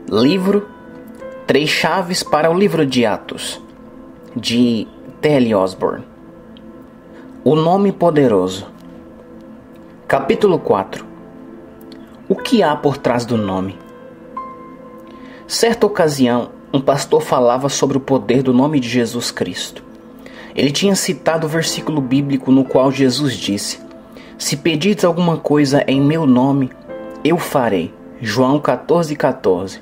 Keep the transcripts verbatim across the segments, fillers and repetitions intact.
Livro Três Chaves para o Livro de Atos, de T L Osborne. O Nome Poderoso. Capítulo quatro. O que há por trás do nome? Certa ocasião, um pastor falava sobre o poder do nome de Jesus Cristo. Ele tinha citado o versículo bíblico no qual Jesus disse: "Se pedires alguma coisa em meu nome, eu farei." João quatorze, quatorze.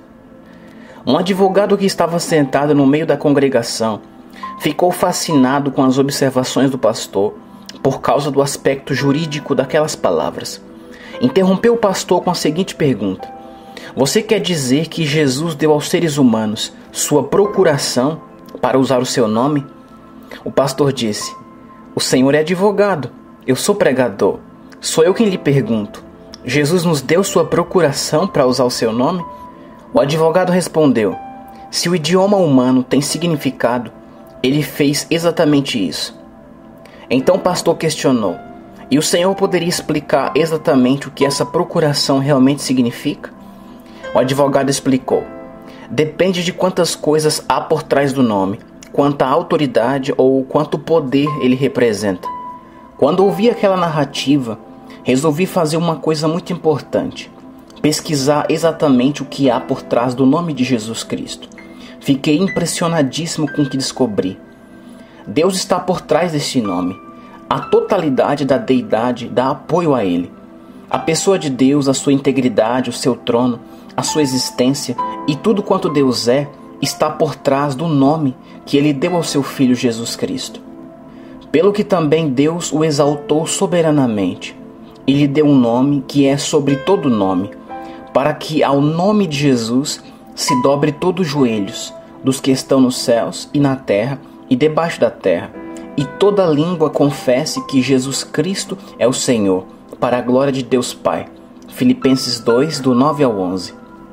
Um advogado que estava sentado no meio da congregação ficou fascinado com as observações do pastor por causa do aspecto jurídico daquelas palavras. Interrompeu o pastor com a seguinte pergunta: "Você quer dizer que Jesus deu aos seres humanos sua procuração para usar o seu nome?" O pastor disse: "O senhor é advogado, eu sou pregador. Sou eu quem lhe pergunto. Jesus nos deu sua procuração para usar o seu nome?" O advogado respondeu: "Se o idioma humano tem significado, ele fez exatamente isso." Então o pastor questionou: "E o senhor poderia explicar exatamente o que essa procuração realmente significa?" O advogado explicou: "Depende de quantas coisas há por trás do nome, quanta autoridade ou quanto poder ele representa." Quando ouvi aquela narrativa, resolvi fazer uma coisa muito importante: pesquisar exatamente o que há por trás do nome de Jesus Cristo. Fiquei impressionadíssimo com o que descobri. Deus está por trás deste nome. A totalidade da deidade dá apoio a ele. A pessoa de Deus, a sua integridade, o seu trono, a sua existência e tudo quanto Deus é, está por trás do nome que ele deu ao seu Filho Jesus Cristo. Pelo que também Deus o exaltou soberanamente e lhe deu um nome que é sobre todo nome, para que ao nome de Jesus se dobre todos os joelhos, dos que estão nos céus e na terra e debaixo da terra, e toda língua confesse que Jesus Cristo é o Senhor, para a glória de Deus Pai. Filipenses dois, do nove ao onze.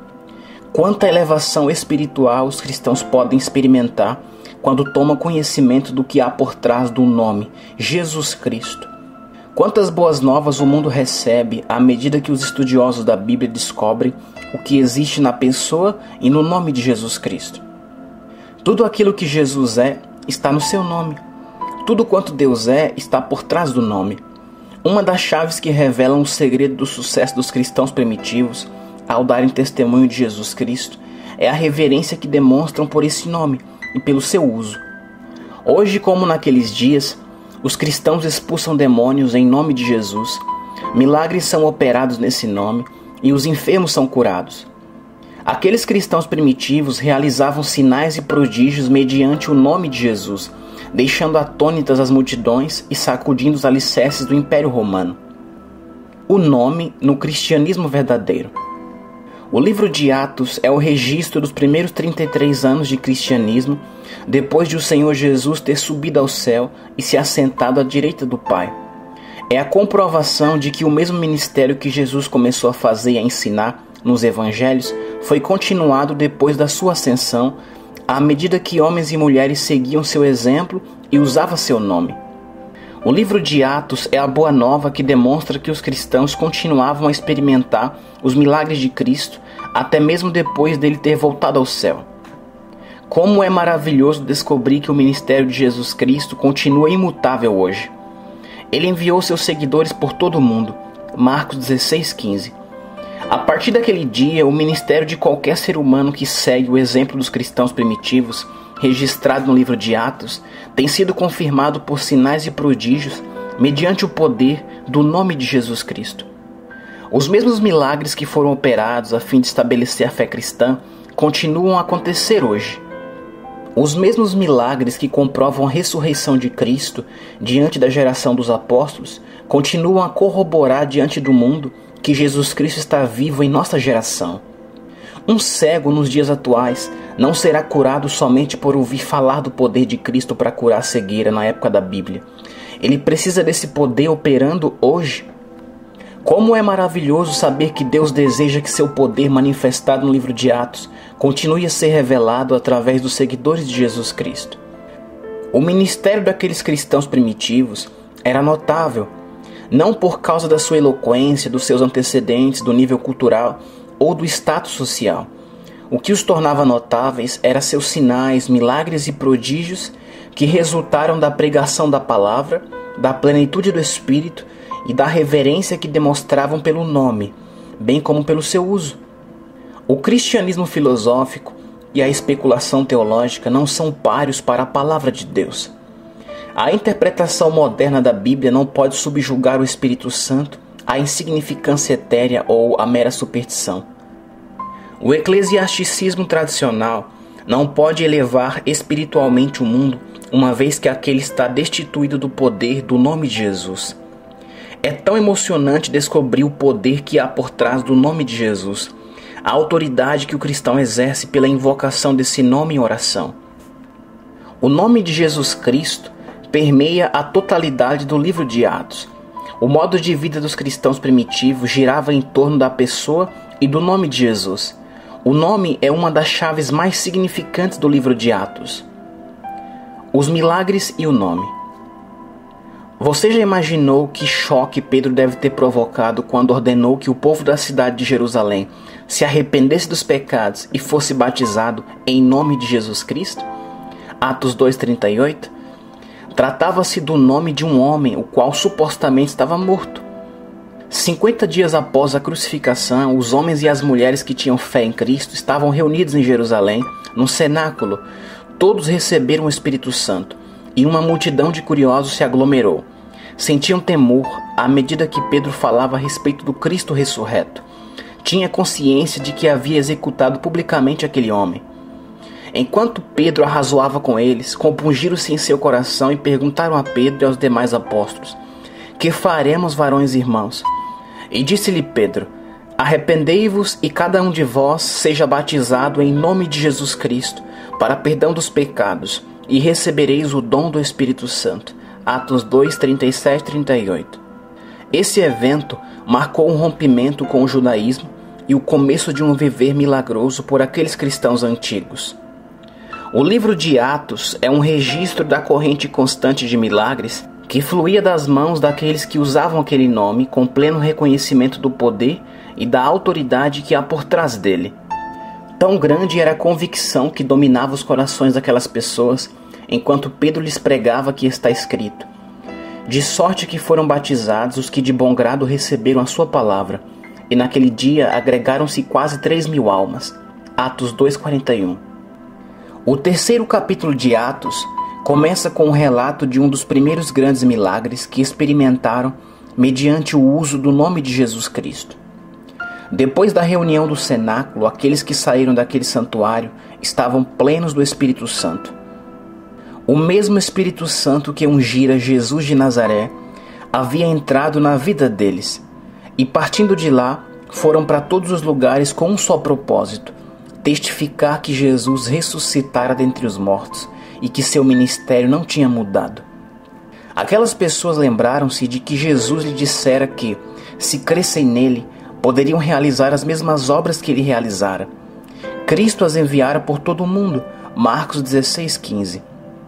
Quanta elevação espiritual os cristãos podem experimentar quando tomam conhecimento do que há por trás do nome Jesus Cristo. Quantas boas novas o mundo recebe à medida que os estudiosos da Bíblia descobrem o que existe na pessoa e no nome de Jesus Cristo. Tudo aquilo que Jesus é está no seu nome. Tudo quanto Deus é está por trás do nome. Uma das chaves que revelam o segredo do sucesso dos cristãos primitivos ao darem testemunho de Jesus Cristo é a reverência que demonstram por esse nome e pelo seu uso. Hoje, como naqueles dias, os cristãos expulsam demônios em nome de Jesus, milagres são operados nesse nome e os enfermos são curados. Aqueles cristãos primitivos realizavam sinais e prodígios mediante o nome de Jesus, deixando atônitas as multidões e sacudindo os alicerces do Império Romano. O nome no cristianismo verdadeiro. O livro de Atos é o registro dos primeiros trinta e três anos de cristianismo, depois de o Senhor Jesus ter subido ao céu e se assentado à direita do Pai. É a comprovação de que o mesmo ministério que Jesus começou a fazer e a ensinar nos evangelhos foi continuado depois da sua ascensão, à medida que homens e mulheres seguiam seu exemplo e usavam seu nome. O livro de Atos é a boa nova que demonstra que os cristãos continuavam a experimentar os milagres de Cristo até mesmo depois dele ter voltado ao céu. Como é maravilhoso descobrir que o ministério de Jesus Cristo continua imutável hoje. Ele enviou seus seguidores por todo o mundo. Marcos dezesseis, quinze. A partir daquele dia, o ministério de qualquer ser humano que segue o exemplo dos cristãos primitivos, registrado no livro de Atos, tem sido confirmado por sinais e prodígios mediante o poder do nome de Jesus Cristo. Os mesmos milagres que foram operados a fim de estabelecer a fé cristã continuam a acontecer hoje. Os mesmos milagres que comprovam a ressurreição de Cristo diante da geração dos apóstolos continuam a corroborar diante do mundo que Jesus Cristo está vivo em nossa geração. Um cego nos dias atuais não será curado somente por ouvir falar do poder de Cristo para curar a cegueira na época da Bíblia. Ele precisa desse poder operando hoje. Como é maravilhoso saber que Deus deseja que seu poder manifestado no livro de Atos continue a ser revelado através dos seguidores de Jesus Cristo. O ministério daqueles cristãos primitivos era notável, não por causa da sua eloquência, dos seus antecedentes, do nível cultural ou do status social. O que os tornava notáveis eram seus sinais, milagres e prodígios que resultaram da pregação da palavra, da plenitude do Espírito e da reverência que demonstravam pelo nome, bem como pelo seu uso. O cristianismo filosófico e a especulação teológica não são páreos para a palavra de Deus. A interpretação moderna da Bíblia não pode subjugar o Espírito Santo à insignificância etérea ou à mera superstição. O eclesiasticismo tradicional não pode elevar espiritualmente o mundo, uma vez que aquele está destituído do poder do nome de Jesus. É tão emocionante descobrir o poder que há por trás do nome de Jesus, a autoridade que o cristão exerce pela invocação desse nome em oração. O nome de Jesus Cristo permeia a totalidade do livro de Atos. O modo de vida dos cristãos primitivos girava em torno da pessoa e do nome de Jesus. O nome é uma das chaves mais significantes do livro de Atos. Os milagres e o nome. Você já imaginou que choque Pedro deve ter provocado quando ordenou que o povo da cidade de Jerusalém se arrependesse dos pecados e fosse batizado em nome de Jesus Cristo? Atos dois, trinta e oito. Tratava-se do nome de um homem, o qual supostamente estava morto. Cinquenta dias após a crucificação, os homens e as mulheres que tinham fé em Cristo estavam reunidos em Jerusalém, num cenáculo. Todos receberam o Espírito Santo, e uma multidão de curiosos se aglomerou. Sentiam temor à medida que Pedro falava a respeito do Cristo ressurreto. Tinha consciência de que havia executado publicamente aquele homem. Enquanto Pedro arrazoava com eles, compungiram-se em seu coração e perguntaram a Pedro e aos demais apóstolos: que faremos, varões e irmãos? E disse-lhe Pedro: arrependei-vos e cada um de vós seja batizado em nome de Jesus Cristo, para perdão dos pecados, e recebereis o dom do Espírito Santo. Atos dois, trinta e sete e trinta e oito. Esse evento marcou um rompimento com o judaísmo e o começo de um viver milagroso por aqueles cristãos antigos. O livro de Atos é um registro da corrente constante de milagres que fluía das mãos daqueles que usavam aquele nome com pleno reconhecimento do poder e da autoridade que há por trás dele. Tão grande era a convicção que dominava os corações daquelas pessoas, enquanto Pedro lhes pregava que está escrito: de sorte que foram batizados os que de bom grado receberam a sua palavra, e naquele dia agregaram-se quase três mil almas. Atos dois, quarenta e um. O terceiro capítulo de Atos começa com o relato de um dos primeiros grandes milagres que experimentaram mediante o uso do nome de Jesus Cristo. Depois da reunião do cenáculo, aqueles que saíram daquele santuário estavam plenos do Espírito Santo. O mesmo Espírito Santo que ungira Jesus de Nazaré havia entrado na vida deles, e partindo de lá, foram para todos os lugares com um só propósito: testificar que Jesus ressuscitara dentre os mortos e que seu ministério não tinha mudado. Aquelas pessoas lembraram-se de que Jesus lhe dissera que, se crescem nele, poderiam realizar as mesmas obras que ele realizara. Cristo as enviara por todo o mundo. Marcos dezesseis, quinze.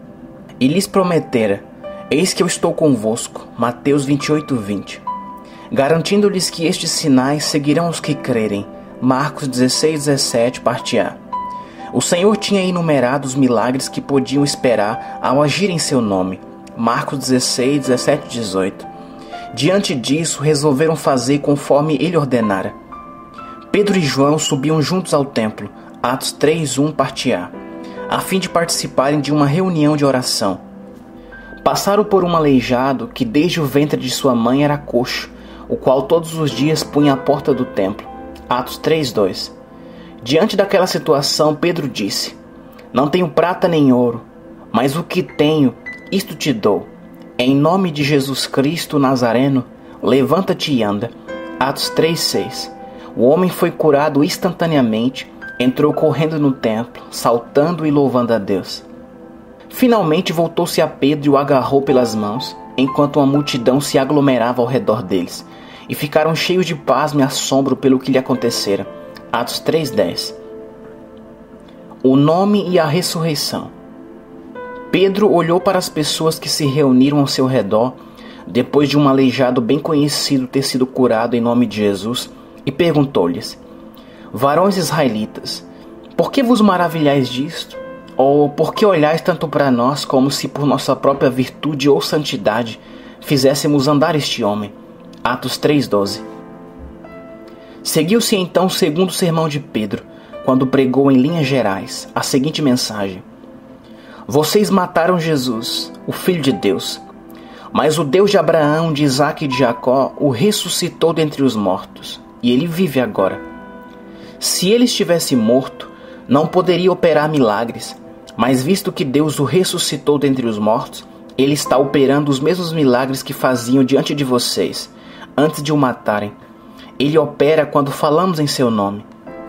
E lhes prometera: eis que eu estou convosco. Mateus vinte e oito, vinte. Garantindo-lhes que estes sinais seguirão os que crerem. Marcos dezesseis, dezessete, parte A. O Senhor tinha enumerado os milagres que podiam esperar ao agir em seu nome. Marcos dezesseis, dezessete e dezoito. Diante disso, resolveram fazer conforme ele ordenara. Pedro e João subiam juntos ao templo. Atos três, um, parte A. A fim de participarem de uma reunião de oração. Passaram por um aleijado que desde o ventre de sua mãe era coxo, o qual todos os dias punha à porta do templo. Atos três, dois. Diante daquela situação, Pedro disse: não tenho prata nem ouro, mas o que tenho, isto te dou. Em nome de Jesus Cristo Nazareno, levanta-te e anda. Atos três, seis. O homem foi curado instantaneamente, entrou correndo no templo, saltando e louvando a Deus. Finalmente voltou-se a Pedro e o agarrou pelas mãos, enquanto uma multidão se aglomerava ao redor deles, e ficaram cheios de pasmo e assombro pelo que lhe acontecera. Atos três, dez. O nome e a ressurreição. Pedro olhou para as pessoas que se reuniram ao seu redor, depois de um aleijado bem conhecido ter sido curado em nome de Jesus, e perguntou-lhes: varões israelitas, Por que vos maravilhais disto? Ou por que olhais tanto para nós como se por nossa própria virtude ou santidade fizéssemos andar este homem? Atos três, doze. Seguiu-se então o segundo sermão de Pedro, quando pregou em linhas gerais a seguinte mensagem: Vocês mataram Jesus, o Filho de Deus, mas o Deus de Abraão, de Isaque e de Jacó o ressuscitou dentre os mortos, e ele vive agora. Se ele estivesse morto, não poderia operar milagres, mas visto que Deus o ressuscitou dentre os mortos, ele está operando os mesmos milagres que faziam diante de vocês, antes de o matarem. Ele opera quando falamos em seu nome.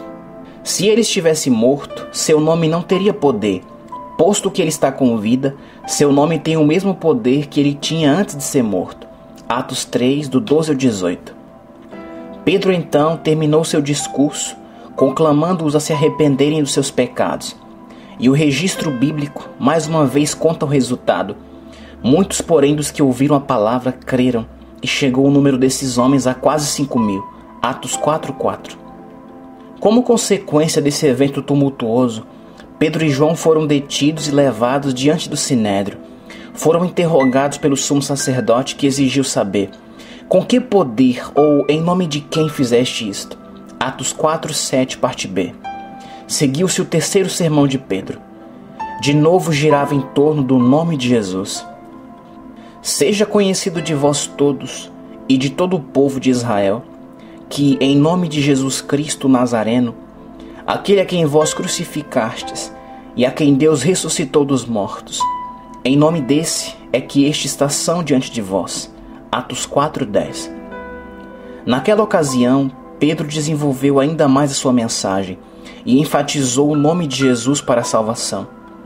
Se ele estivesse morto, seu nome não teria poder. Posto que ele está com vida, seu nome tem o mesmo poder que ele tinha antes de ser morto. Atos três, do doze ao dezoito. Pedro então terminou seu discurso, conclamando-os a se arrependerem dos seus pecados. E o registro bíblico, mais uma vez, conta o resultado. Muitos, porém, dos que ouviram a palavra, creram, e chegou o número desses homens a quase cinco mil. Atos quatro, quatro. Como consequência desse evento tumultuoso, Pedro e João foram detidos e levados diante do sinédrio. Foram interrogados pelo sumo sacerdote, que exigiu saber: com que poder ou em nome de quem fizeste isto? Atos quatro, sete, parte B. Seguiu-se o terceiro sermão de Pedro. De novo girava em torno do nome de Jesus. Seja conhecido de vós todos e de todo o povo de Israel, que em nome de Jesus Cristo Nazareno, aquele a quem vós crucificastes e a quem Deus ressuscitou dos mortos, em nome desse é que estes são diante de vós. Atos quatro, dez. Naquela ocasião, Pedro desenvolveu ainda mais a sua mensagem e enfatizou o nome de Jesus para a salvação.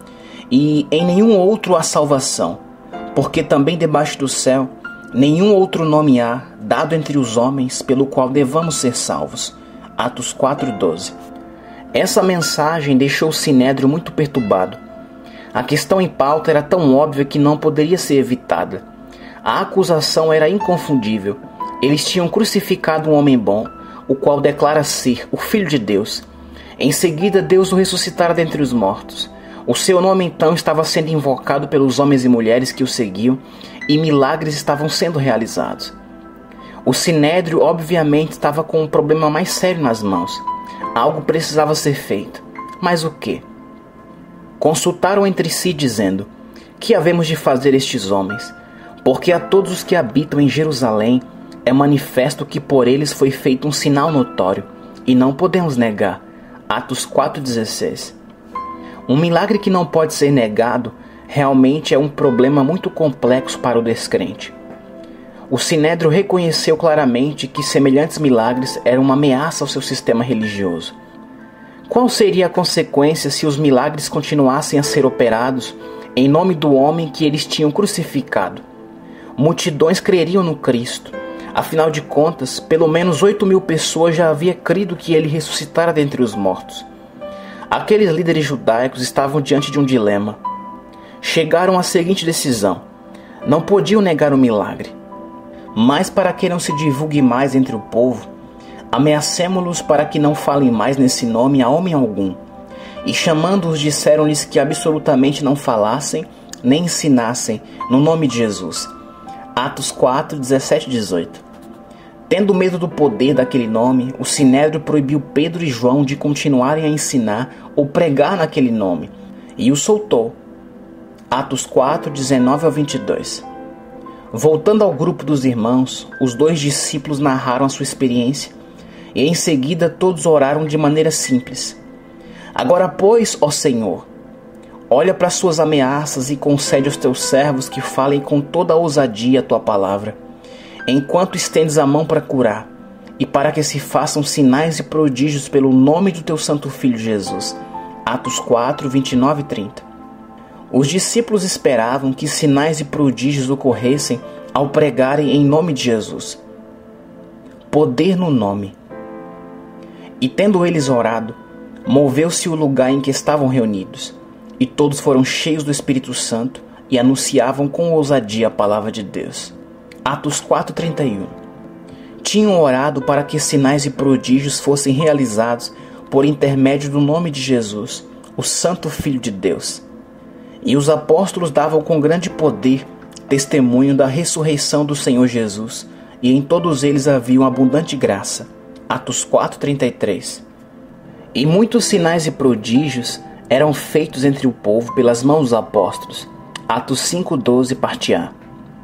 E em nenhum outro há salvação, porque também debaixo do céu nenhum outro nome há dado entre os homens pelo qual devamos ser salvos. Atos quatro, doze. Essa mensagem deixou o sinédrio muito perturbado. A questão em pauta era tão óbvia que não poderia ser evitada. A acusação era inconfundível. Eles tinham crucificado um homem bom, o qual declara ser o Filho de Deus. Em seguida, Deus o ressuscitara dentre os mortos. O seu nome então estava sendo invocado pelos homens e mulheres que o seguiam, e milagres estavam sendo realizados. O sinédrio obviamente estava com um problema mais sério nas mãos. Algo precisava ser feito. Mas o quê? Consultaram entre si, dizendo: que havemos de fazer estes homens? Porque a todos os que habitam em Jerusalém é manifesto que por eles foi feito um sinal notório, e não podemos negar. Atos quatro, dezesseis. Um milagre que não pode ser negado realmente é um problema muito complexo para o descrente. O sinédrio reconheceu claramente que semelhantes milagres eram uma ameaça ao seu sistema religioso. Qual seria a consequência se os milagres continuassem a ser operados em nome do homem que eles tinham crucificado? Multidões creriam no Cristo. Afinal de contas, pelo menos oito mil pessoas já haviam crido que ele ressuscitara dentre os mortos. Aqueles líderes judaicos estavam diante de um dilema. Chegaram à seguinte decisão: não podiam negar o milagre. Mas para que não se divulgue mais entre o povo, ameacemo-los para que não falem mais nesse nome a homem algum. E chamando-os, disseram-lhes que absolutamente não falassem nem ensinassem no nome de Jesus. Atos quatro, dezessete e dezoito. Tendo medo do poder daquele nome, o sinédrio proibiu Pedro e João de continuarem a ensinar ou pregar naquele nome, e o soltou. Atos quatro, dezenove ao vinte e dois. Voltando ao grupo dos irmãos, os dois discípulos narraram a sua experiência, e em seguida todos oraram de maneira simples. Agora, pois, ó Senhor, olha para suas ameaças e concede aos teus servos que falem com toda a ousadia a tua palavra, enquanto estendes a mão para curar, e para que se façam sinais e prodígios pelo nome do teu santo Filho Jesus. Atos quatro, vinte e nove e trinta. Os discípulos esperavam que sinais e prodígios ocorressem ao pregarem em nome de Jesus. Poder no nome. E tendo eles orado, moveu-se o lugar em que estavam reunidos, e todos foram cheios do Espírito Santo e anunciavam com ousadia a palavra de Deus. Atos quatro, trinta e um. Tinham orado para que sinais e prodígios fossem realizados por intermédio do nome de Jesus, o Santo Filho de Deus. E os apóstolos davam com grande poder testemunho da ressurreição do Senhor Jesus, e em todos eles havia uma abundante graça. Atos quatro, trinta e três. E muitos sinais e prodígios eram feitos entre o povo pelas mãos dos apóstolos. Atos cinco, doze, parte A.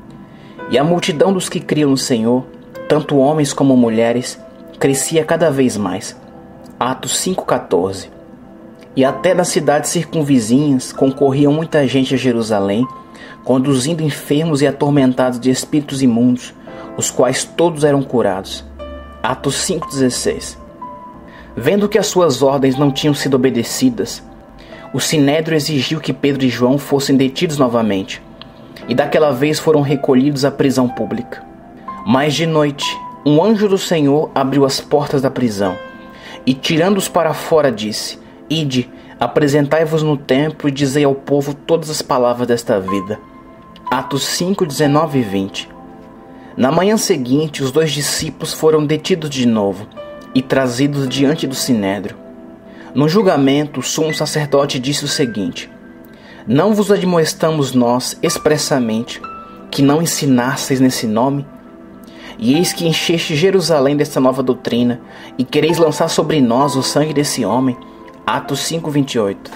E a multidão dos que criam no Senhor, tanto homens como mulheres, crescia cada vez mais. Atos cinco, quatorze. E até das cidades circunvizinhas concorria muita gente a Jerusalém, conduzindo enfermos e atormentados de espíritos imundos, os quais todos eram curados. Atos cinco, dezesseis. Vendo que as suas ordens não tinham sido obedecidas, o Sinédrio exigiu que Pedro e João fossem detidos novamente, e daquela vez foram recolhidos à prisão pública. Mas de noite, um anjo do Senhor abriu as portas da prisão, e tirando-os para fora disse: Ide, apresentai-vos no templo e dizei ao povo todas as palavras desta vida. Atos cinco, dezenove e vinte. Na manhã seguinte, os dois discípulos foram detidos de novo e trazidos diante do Sinédrio. No julgamento, o sumo sacerdote disse o seguinte: Não vos admoestamos nós expressamente que não ensinasseis nesse nome? E eis que encheste Jerusalém desta nova doutrina, e quereis lançar sobre nós o sangue desse homem. Atos cinco, vinte e oito.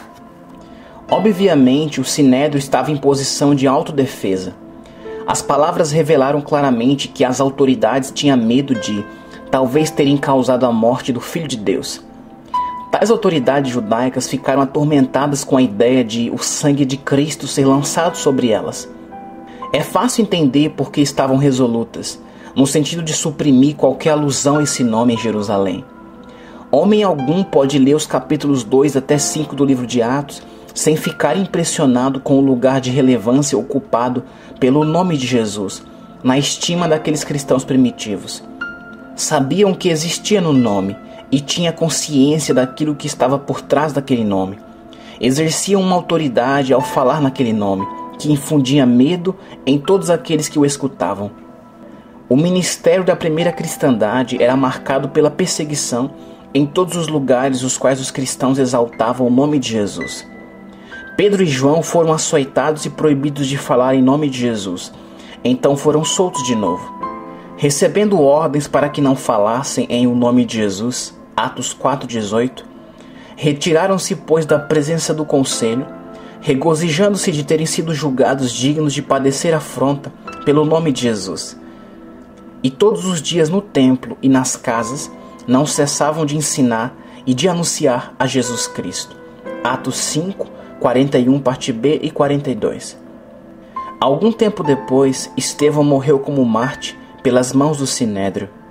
Obviamente, o Sinédrio estava em posição de autodefesa. As palavras revelaram claramente que as autoridades tinham medo de, talvez, terem causado a morte do Filho de Deus. Tais autoridades judaicas ficaram atormentadas com a ideia de o sangue de Cristo ser lançado sobre elas. É fácil entender por que estavam resolutas, no sentido de suprimir qualquer alusão a esse nome em Jerusalém. Homem algum pode ler os capítulos dois até cinco do livro de Atos sem ficar impressionado com o lugar de relevância ocupado pelo nome de Jesus na estima daqueles cristãos primitivos. Sabiam que existia no nome e tinha consciência daquilo que estava por trás daquele nome. Exerciam uma autoridade ao falar naquele nome, que infundia medo em todos aqueles que o escutavam. O ministério da primeira cristandade era marcado pela perseguição em todos os lugares nos quais os cristãos exaltavam o nome de Jesus. Pedro e João foram açoitados e proibidos de falar em nome de Jesus. Então foram soltos de novo. Recebendo ordens para que não falassem em o nome de Jesus, Atos quatro, dezoito, retiraram-se, pois, da presença do conselho, regozijando-se de terem sido julgados dignos de padecer afronta pelo nome de Jesus. E todos os dias no templo e nas casas não cessavam de ensinar e de anunciar a Jesus Cristo. Atos cinco, quarenta e um, parte B e quarenta e dois. Algum tempo depois, Estevão morreu como mártir pelas mãos do Sinédrio.